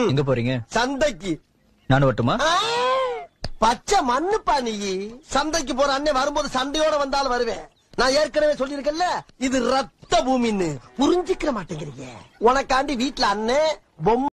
எங்க போறீங்க? சந்தைக்கு. நானும் வரட்டுமா? பச்சை மண்ணுப்பா நீ. சந்தைக்கு போற அண்ணன் வரும்போது சண்டையோட வந்தாலும் வருவேன். நான் ஏற்கனவே சொல்லிருக்கேன்ல, இது ரத்த பூமின்னு. புரிஞ்சுக்கிற மாட்டேங்கிறீங்க. உனக்காண்டி வீட்டுல அண்ணன் பொம்மை